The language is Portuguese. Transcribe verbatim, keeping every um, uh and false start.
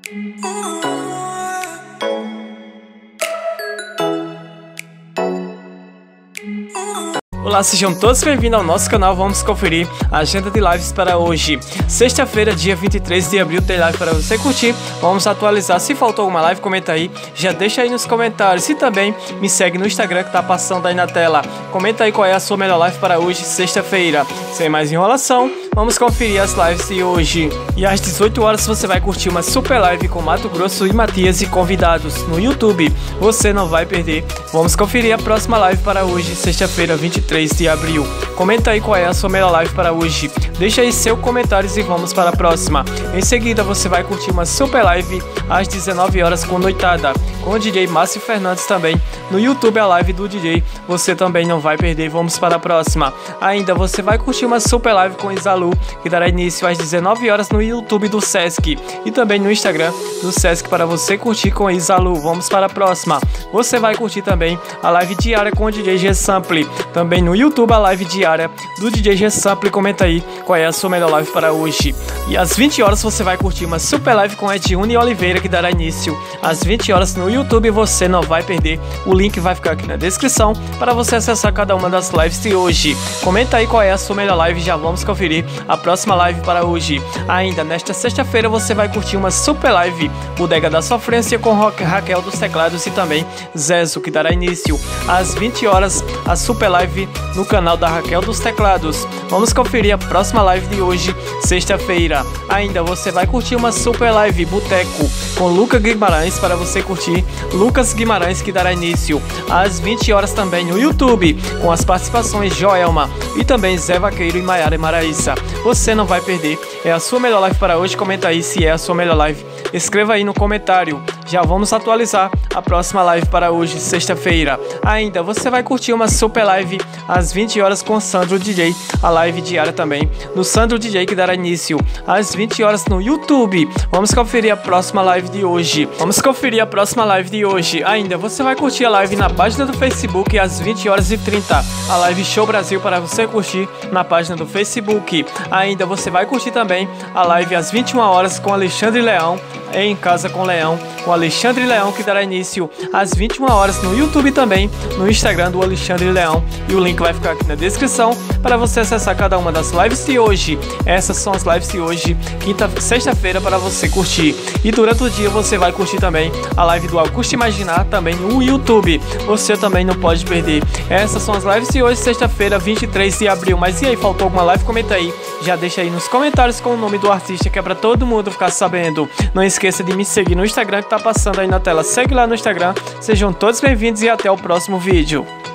Olá, sejam todos bem-vindos ao nosso canal. Vamos conferir a agenda de lives para hoje. Sexta-feira, dia vinte e três de abril, tem live para você curtir. Vamos atualizar. Se faltou alguma live, comenta aí. Já deixa aí nos comentários. E também me segue no Instagram que tá passando aí na tela. Comenta aí qual é a sua melhor live para hoje, sexta-feira. Sem mais enrolação, vamos conferir as lives de hoje. E às dezoito horas você vai curtir uma super live com Mato Grosso e Matias e convidados no YouTube. Você não vai perder. Vamos conferir a próxima live para hoje, sexta-feira, vinte e três de abril. Comenta aí qual é a sua melhor live para hoje. Deixa aí seus comentários e vamos para a próxima. Em seguida você vai curtir uma super live às dezenove horas com Noitada, com o D J Márcio Fernandes também. No YouTube a live do D J, você também não vai perder. Vamos para a próxima. Ainda você vai curtir uma super live com Isalu, que dará início às dezenove horas no YouTube do Sesc e também no Instagram do Sesc para você curtir com Isalu. Vamos para a próxima. Você vai curtir também a live diária com o D J G-Sample, também no YouTube a live diária do D J G-Sample. Comenta aí qual é a sua melhor live para hoje. E às vinte horas você vai curtir uma super live com Edune Oliveira, que dará início às vinte horas no YouTube. Você não vai perder. O link vai ficar aqui na descrição para você acessar cada uma das lives de hoje. Comenta aí qual é a sua melhor live. Já vamos conferir a próxima live para hoje. Ainda nesta sexta-feira você vai curtir uma super live Bodega da Sofrência com Raquel dos Teclados e também Zezo, que dará início às vinte horas a super live no canal da Raquel dos Teclados. Vamos conferir a próxima live de hoje, sexta-feira. Ainda você vai curtir uma super live Boteco com Lucas Guimarães para você curtir. Lucas Guimarães, que dará início às vinte horas também no YouTube, com as participações Joelma e também Zé Vaqueiro e Maiara e Maraísa. Você não vai perder. É a sua melhor live para hoje. Comenta aí se é a sua melhor live. Escreva aí no comentário. Já vamos atualizar a próxima live para hoje, sexta-feira. Ainda você vai curtir uma super live às vinte horas com Sandro D J, a live diária também no Sandro D J, que dará início às vinte horas no YouTube. Vamos conferir a próxima live de hoje. Vamos conferir a próxima live de hoje. Ainda você vai curtir a live na página do Facebook às vinte horas e trinta. A live Show Brasil para você curtir na página do Facebook. Ainda você vai curtir também a live às vinte e uma horas com Alexandre Leão, Em Casa com Leão, com Alexandre Leão, que dará início às vinte e uma horas no YouTube também, no Instagram do Alexandre Leão. E o link vai ficar aqui na descrição para você acessar cada uma das lives de hoje. Essas são as lives de hoje, quinta, sexta-feira, para você curtir. E durante o dia você vai curtir também a live do Augusto Imaginar, também no YouTube. Você também não pode perder. Essas são as lives de hoje, sexta-feira, vinte e três de abril. Mas e aí, faltou alguma live? Comenta aí. Já deixa aí nos comentários com o nome do artista, que é para todo mundo ficar sabendo. Não esqueça de me seguir no Instagram que tá passando aí na tela. Segue lá no Instagram. Sejam todos bem-vindos e até o próximo vídeo.